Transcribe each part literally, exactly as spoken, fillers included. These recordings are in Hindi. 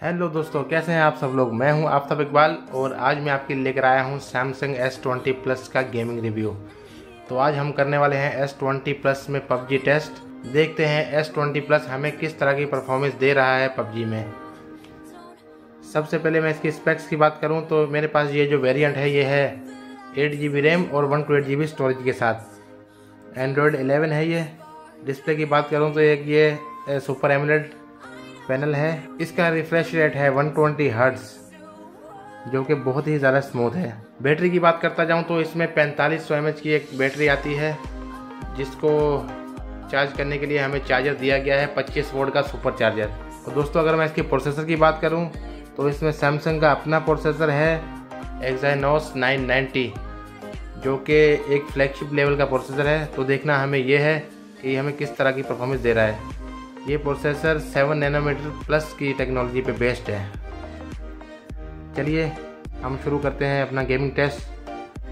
हेलो दोस्तों, कैसे हैं आप सब लोग। मैं हूं आफ्ताब इकबाल और आज मैं आपके लिए लेकर आया हूं सैमसंग एस ट्वेंटी प्लस का गेमिंग रिव्यू। तो आज हम करने वाले हैं एस ट्वेंटी प्लस में पबजी टेस्ट। देखते हैं एस ट्वेंटी प्लस हमें किस तरह की परफॉर्मेंस दे रहा है पबजी में। सबसे पहले मैं इसकी स्पेक्स की बात करूं तो मेरे पास ये जो वेरिएंट है ये है एट जी बी रैम और one two eight G B storage के साथ। एंड्रॉयड इलेवन है ये। डिस्प्ले की बात करूं तो एक ये सुपर एमोलेड पैनल है। इसका रिफ्रेश रेट है वन ट्वेंटी हर्ट्ज जो कि बहुत ही ज़्यादा स्मूथ है। बैटरी की बात करता जाऊं तो इसमें पैंतालीस सौ एम एच की एक बैटरी आती है जिसको चार्ज करने के लिए हमें चार्जर दिया गया है पच्चीस वोल्ट का सुपर चार्जर। तो दोस्तों अगर मैं इसके प्रोसेसर की बात करूं तो इसमें सैमसंग का अपना प्रोसेसर है एक्साइनोस नाइन नाइंटी जो कि एक फ्लैगशिप लेवल का प्रोसेसर है। तो देखना हमें यह है कि हमें किस तरह की परफॉर्मेंस दे रहा है। ये प्रोसेसर सेवन नैनोमीटर प्लस की टेक्नोलॉजी पे बेस्ड है। चलिए हम शुरू करते हैं अपना gaming test.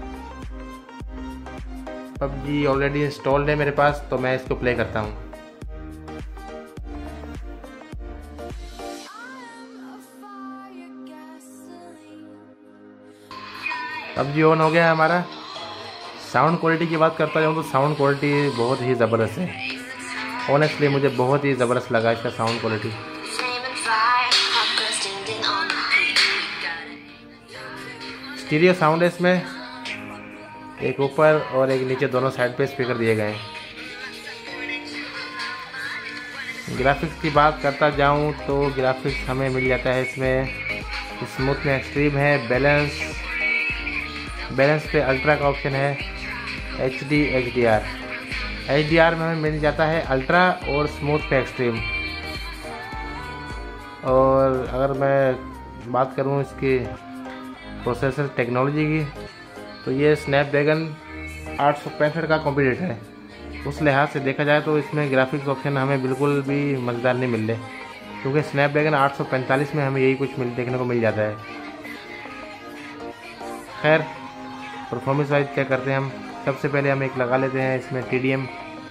PUBG already installed है मेरे पास तो मैं इसको प्ले करता हूँ। पबजी ऑन हो गया है हमारा। साउंड क्वालिटी की बात करता जाऊँ तो साउंड क्वालिटी बहुत ही ज़बरदस्त है। ऑनेस्टली मुझे बहुत ही ज़बरदस्त लगा इसका साउंड क्वालिटी। स्टीरियो साउंड है इसमें, एक ऊपर और एक नीचे दोनों साइड पे स्पीकर दिए गए हैं। ग्राफिक्स की बात करता जाऊं तो ग्राफिक्स हमें मिल जाता है इसमें स्मूथ में एक्सट्रीम है, बैलेंस बैलेंस पे अल्ट्रा का ऑप्शन है, H D H D R H D R में हमें मिल जाता है अल्ट्रा और स्मूथ पे एक्सट्रीम। और अगर मैं बात करूं इसकी प्रोसेसर टेक्नोलॉजी की तो ये स्नैपड्रैगन आठ सौ पैंसठ का कॉम्पिटिटर है। उस लिहाज से देखा जाए तो इसमें ग्राफिक्स ऑप्शन हमें बिल्कुल भी मज़ेदार नहीं मिल रहे क्योंकि स्नैपड्रैगन आठ सौ पैंतालीस में हमें यही कुछ मिल देखने को मिल जाता है। खैर परफॉर्मेंस वाइज क्या करते हैं हम, सबसे पहले हम एक लगा लेते हैं इसमें T D M.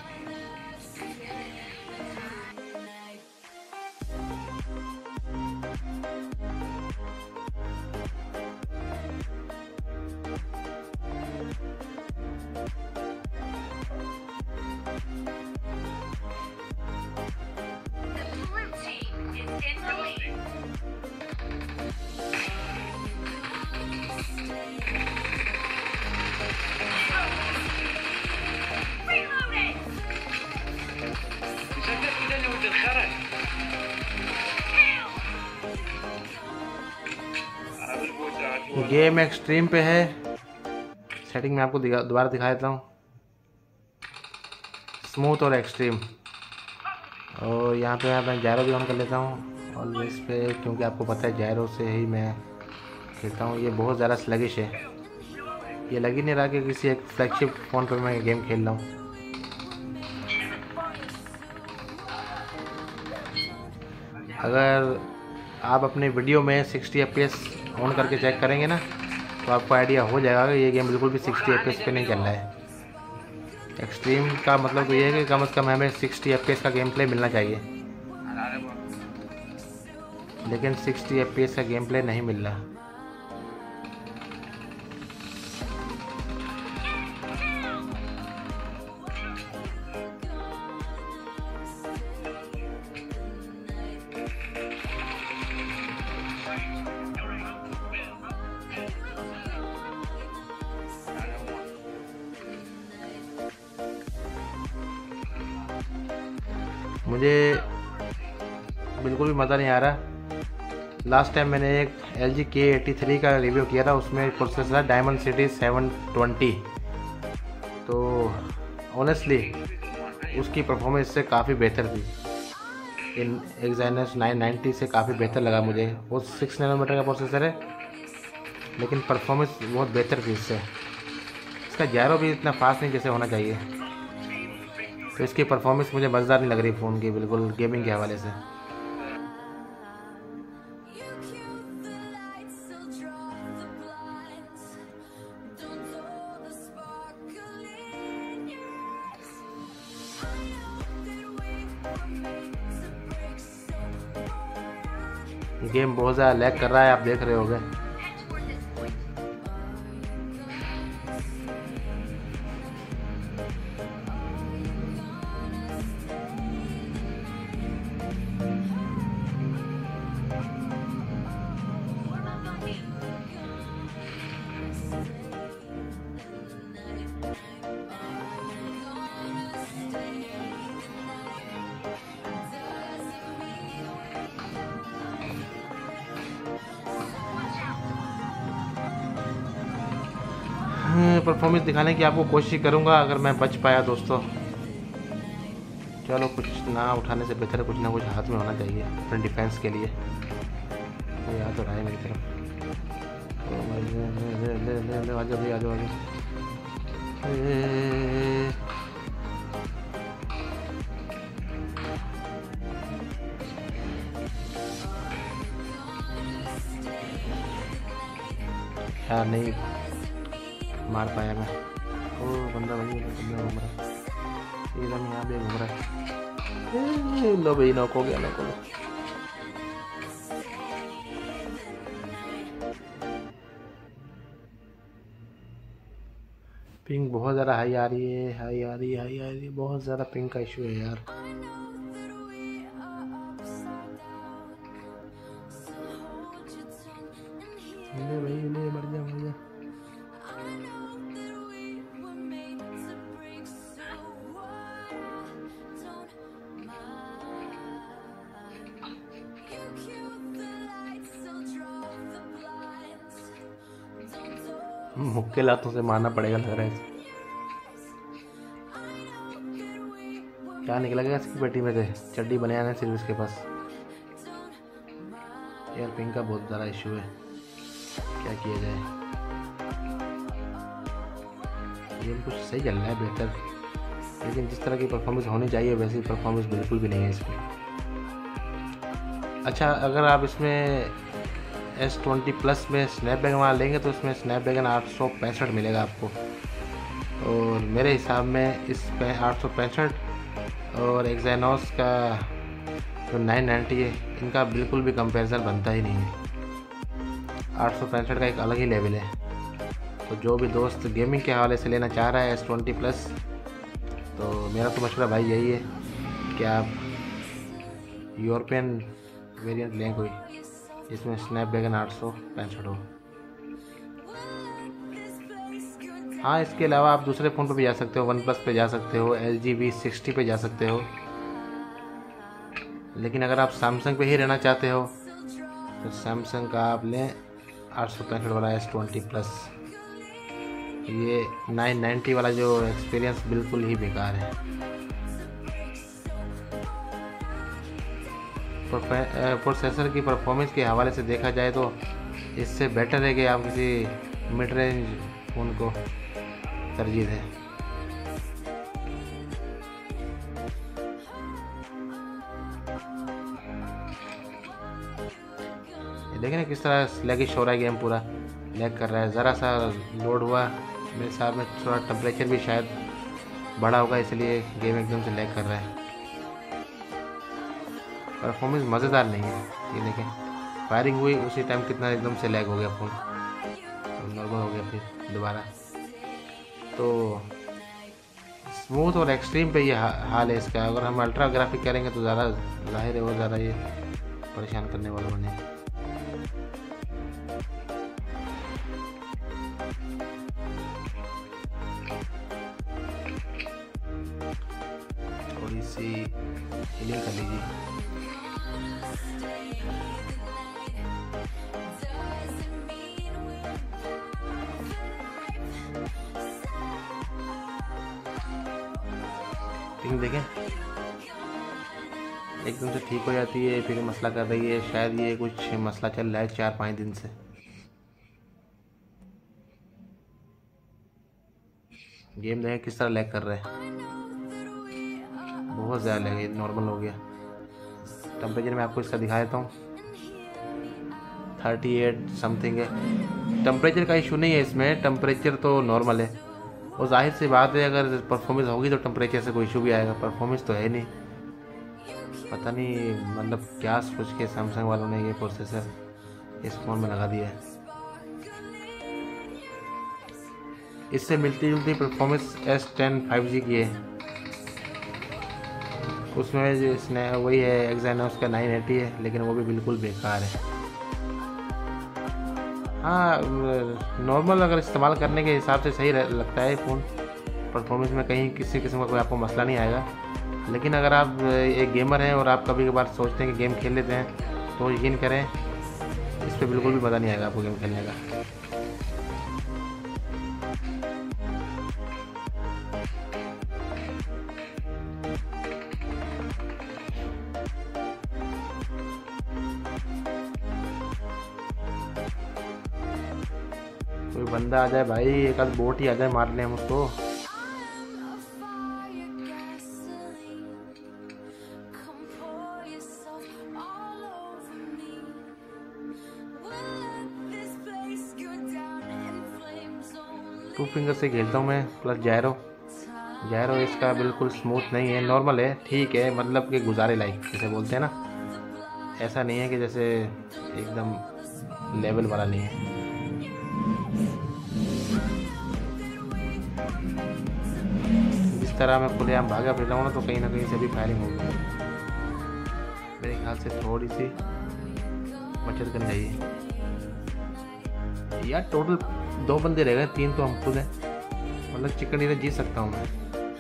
Game extreme पे है। सेटिंग में आपको दोबारा दिखा देता हूँ, स्मूथ और एक्सट्रीम। और यहाँ पे मैं जायरो भी ऑन कर लेता हूँ ऑलवेज पे क्योंकि आपको पता है जायरो से ही मैं खेलता हूँ। ये बहुत ज़्यादा स्लगिश है, ये लग ही नहीं रहा कि किसी एक फ्लैगशिप फ़ोन पर मैं गेम खेल रहा हूँ। अगर आप अपने वीडियो में sixty F P S on करके चेक करेंगे ना तो आपको आइडिया हो जाएगा कि ये गेम बिल्कुल भी सिक्सटी एफ पी एस पे नहीं चल रहा है। एक्सट्रीम का मतलब तो ये है कि कम से कम हमें सिक्सटी एफ पी एस का गेम प्ले मिलना चाहिए, लेकिन सिक्सटी एफ पी एस का गेम प्ले नहीं मिल रहा। मुझे बिल्कुल भी मज़ा नहीं आ रहा। लास्ट टाइम मैंने एक एल जी के एटी थ्री का रिव्यू किया था, उसमें प्रोसेसर था डायमंड सिटी सेवन ट्वेंटी। तो ऑनेस्टली उसकी परफॉर्मेंस से काफ़ी बेहतर थी। इन एक्साइनोस नाइन नाइंटी से काफ़ी बेहतर लगा मुझे। वो सिक्स नैनोमीटर का प्रोसेसर है लेकिन परफॉर्मेंस बहुत बेहतर थी इससे। इसका जायरो भी इतना फास्ट नहीं जैसे होना चाहिए। तो इसकी परफॉर्मेंस मुझे मज़ेदार नहीं लग रही फ़ोन की बिल्कुल गेमिंग के हवाले से। गेम बहुत ज़्यादा लैग कर रहा है, आप देख रहे होगे। परफॉर्मेंस दिखाने की आपको कोशिश करूंगा अगर मैं बच पाया दोस्तों। चलो, कुछ ना उठाने से बेहतर कुछ ना कुछ हाथ में होना चाहिए अपने डिफेंस के लिए। तो याद तो रहा है मेरी तरफ। ले ले ले ले आजा भाई, आजा आजा। यार नहीं मार पाया मैं। ओ बंदा वही बंदा घूम रहा है, एकदम यहाँ पे घूम रहा है। लो भाई, नॉक हो गया, नॉक हो गया। पिंग बहुत ज़्यादा हाई आ रही है, हाई आ रही है, हाई आ रही है। बहुत ज़्यादा पिंग का इशू है यार। ले भाई ले, मर जा मर जा। मुक्के लातों से मारना पड़ेगा लग रहा है। क्या निकलेगा इसकी पेटी में से? चड्डी बने आने सिर्फ इसके पास। यार पिंग का बहुत ज़्यादा इशू है, क्या किया जाए। गेम कुछ सही चल रहा है, बेहतर, लेकिन जिस तरह की परफॉर्मेंस होनी चाहिए वैसी परफॉर्मेंस बिल्कुल भी नहीं है इसमें। अच्छा, अगर आप इसमें एस ट्वेंटी प्लस में स्नैपड्रैगन वाला लेंगे तो इसमें स्नैपड्रैगन आठ सौ पैंसठ मिलेगा आपको, और मेरे हिसाब में इस पे आठ सौ पैंसठ और एक्साइनोस का जो नाइन नाइन्टी है, इनका बिल्कुल भी कंपैरिजन बनता ही नहीं है। आठ सौ पैंसठ का एक अलग ही लेवल है। तो जो भी दोस्त गेमिंग के हवाले से लेना चाह रहा है एस ट्वेंटी प्लस, तो मेरा तो मशवरा भाई यही है कि आप यूरोपियन वेरिएंट लें कोई, जिसमें स्नैपड्रैगन आठ सौ पैंसठ हो। हाँ, इसके अलावा आप दूसरे फ़ोन पर भी जा सकते हो, वन प्लस पे जा सकते हो, एल जी वी सिक्सटी पे जा सकते हो। लेकिन अगर आप सैमसंग पे ही रहना चाहते हो तो सैमसंग का आप लें आठ सौ पैंसठ वाला एस ट्वेंटी प्लस। ये नाइन नाइन्टी वाला जो एक्सपीरियंस बिल्कुल ही बेकार है। प्रोसेसर की परफॉर्मेंस के हवाले से देखा जाए तो इससे बेटर है कि आप किसी मिड रेंज फ़ोन को तरजीह दें। देखें ना किस तरह लैगिश हो रहा है, गेम पूरा लैग कर रहा है। ज़रा सा लोड हुआ, मेरे हिसाब में थोड़ा टेम्परेचर भी शायद बढ़ा होगा, इसलिए गेम एकदम से लैग कर रहा है। परफॉर्मेंस मज़ेदार नहीं है ये। देखें, फायरिंग हुई उसी टाइम कितना एकदम से लैग हो गया फ़ोन, तो नॉर्मल हो गया फिर दोबारा। तो स्मूथ और एक्सट्रीम पे ये हाल है इसका। अगर हम अल्ट्रा ग्राफिक करेंगे तो ज़्यादा जाहिर है वो ज़्यादा ये परेशान करने वाला बने। थोड़ी सी हीलिंग कर लीजिए। पिंग देखें एकदम से ठीक हो जाती है, फिर मसला कर रही है। शायद ये कुछ मसला चल रहा है चार पाँच दिन से। गेम देखें किस तरह लैग कर रहा है, बहुत ज़्यादा लैग, नॉर्मल हो गया। टेम्परेचर मैं आपको इसका दिखा देता हूँ, थर्टी एट समथिंग है। टेम्परेचर का इशू नहीं है इसमें, टेम्परेचर तो नॉर्मल है। और जाहिर सी बात है अगर परफॉर्मेंस होगी तो टेम्परेचर से कोई इशू भी आएगा, परफॉर्मेंस तो है नहीं। पता नहीं मतलब क्या सोच के सैमसंग वालों ने ये प्रोसेसर इस फ़ोन में लगा दिया है। इससे मिलती जुलती performance S ten five G की है, उसमें जो इसने वही है एक्साइनोस का नाइन एटी है, लेकिन वो भी बिल्कुल बेकार है। हाँ नॉर्मल अगर इस्तेमाल करने के हिसाब से सही लगता है फ़ोन, परफॉर्मेंस में कहीं किसी किस्म का कोई आपको मसला नहीं आएगा। लेकिन अगर आप एक गेमर हैं और आप कभी कभार सोचते हैं कि गेम खेल लेते हैं तो यकीन करें इस पर बिल्कुल भी मज़ा नहीं आएगा आपको गेम खेलने का। कोई बंदा आ जाए भाई, एक आध बोट ही आ जाए, मार लें हम उसको। टू फिंगर से खेलता हूँ मैं, प्लस जायरो। जायरो इसका बिल्कुल स्मूथ नहीं है, नॉर्मल है, ठीक है, मतलब कि गुजारे लाइक जैसे बोलते हैं ना, ऐसा नहीं है कि जैसे एकदम लेवल वाला नहीं है। जिस तरह मैं खुलेआम भागा फिरता हूँ ना, तो कहीं ना कहीं से भी फायरिंग होगी। मेरे ख्याल से थोड़ी सी बचत करनी चाहिए यार। टोटल दो बंदे रह गए, तीन तो हम खुद हैं, मतलब चिकन डिनर जीत सकता हूँ मैं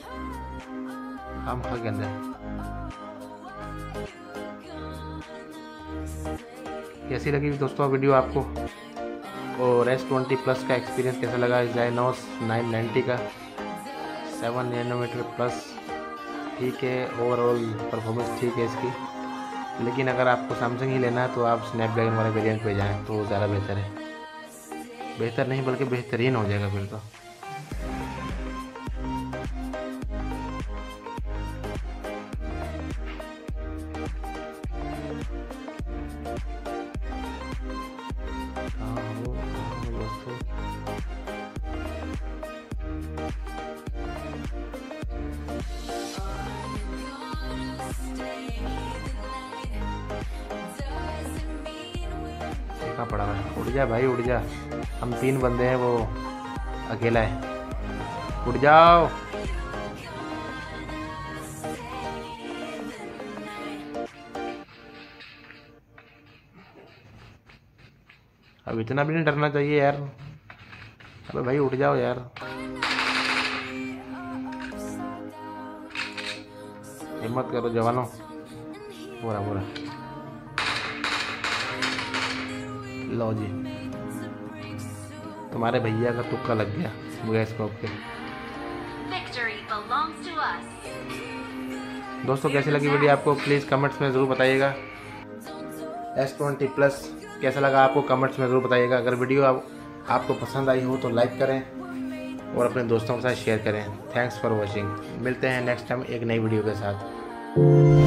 हम खा के अंदर। कैसी लगी दोस्तों वीडियो आपको, और एस ट्वेंटी प्लस का एक्सपीरियंस कैसा लगा? एक्साइनोस नाइन नाइंटी का सेवन नैनोमीटर प्लस, ठीक है, ओवरऑल परफॉर्मेंस ठीक है इसकी। लेकिन अगर आपको सैमसंग ही लेना है तो आप स्नैपड्रैगन वाले वेरिएंट पे जाएं तो ज़्यादा बेहतर है। बेहतर नहीं बल्कि बेहतरीन हो जाएगा फिर तो। देखा पड़ा है, उड़ जा भाई उड़ जा, हम तीन बंदे हैं, वो अकेला है, उड़ जाओ। अब इतना भी नहीं डरना चाहिए यार, अबे भाई उठ जाओ यार। हिम्मत करो जवानों, पूरा पूरा लो जी, तुम्हारे भैया का तुक्का लग गया गैस स्कोप के। दोस्तों कैसी लगी वीडियो आपको, प्लीज़ कमेंट्स में ज़रूर बताइएगा। एस ट्वेंटी प्लस कैसा लगा आपको कमेंट्स में ज़रूर बताइएगा। अगर वीडियो आप, आपको पसंद आई हो तो लाइक करें और अपने दोस्तों के साथ शेयर करें। थैंक्स फॉर वॉचिंग, मिलते हैं नेक्स्ट टाइम एक नई वीडियो के साथ।